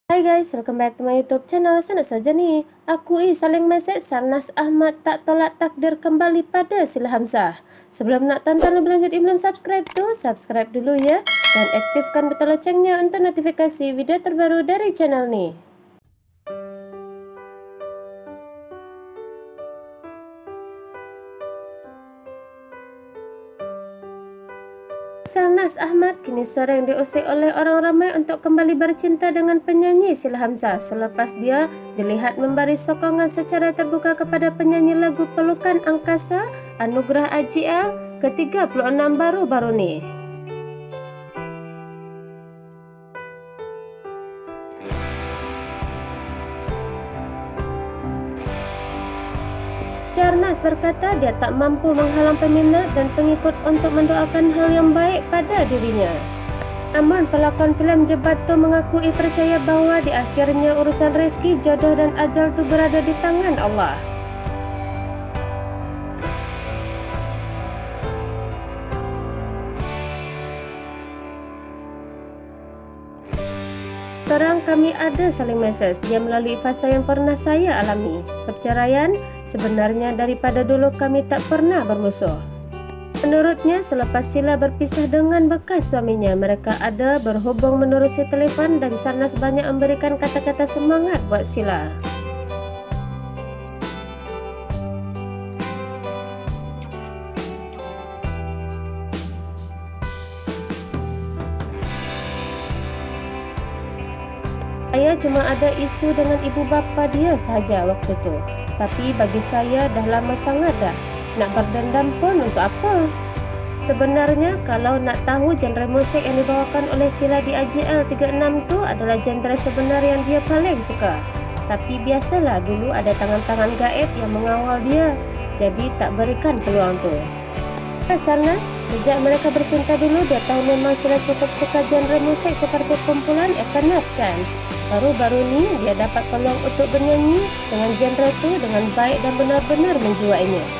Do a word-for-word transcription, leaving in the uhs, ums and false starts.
Hai guys, welcome back to my YouTube channel. Sana saja nih, akui saling mesej Sarnas Ahmad tak tolak takdir kembali pada Sila Hamzah. Sebelum nak tonton lebih lanjut, yang belum subscribe tuh subscribe dulu ya, dan aktifkan button loncengnya untuk notifikasi video terbaru dari channel nih. Sarnas Ahmad kini sering diusik oleh orang ramai untuk kembali bercinta dengan penyanyi Sila Hamzah selepas dia dilihat memberi sokongan secara terbuka kepada penyanyi lagu Pelukan Angkasa Anugerah A J L ke tiga puluh enam baru-baru nih. Sarnas berkata dia tak mampu menghalang peminat dan pengikut untuk mendoakan hal yang baik pada dirinya. Namun pelakon filem Jebat tu mengakui percaya bahawa di akhirnya urusan rezeki, jodoh dan ajal tu berada di tangan Allah. Sekarang kami ada saling mesej. Dia melalui fasa yang pernah saya alami. Perceraian, sebenarnya daripada dulu kami tak pernah bermusuh. Menurutnya, selepas Sila berpisah dengan bekas suaminya, mereka ada berhubung menerusi telefon dan Sarnas banyak memberikan kata-kata semangat buat Sila. Saya cuma ada isu dengan ibu bapa dia sahaja waktu tu. Tapi bagi saya dah lama sangat dah. Nak berdendam pun untuk apa? Sebenarnya kalau nak tahu genre musik yang dibawakan oleh Sila di A J L tiga puluh enam tu adalah genre sebenar yang dia paling suka. Tapi biasalah dulu ada tangan-tangan gaib yang mengawal dia, jadi tak berikan peluang tu. Sarnas, sejak mereka bercinta dulu, dia tahu memang Sila cukup suka genre musik seperti kumpulan Evanescence. Baru-baru ni dia dapat peluang untuk bernyanyi dengan genre tu dengan baik dan benar-benar menjiwainya.